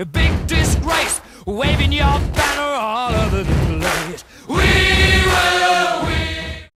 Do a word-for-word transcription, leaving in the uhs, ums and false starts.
a big disgrace, waving your banner all over the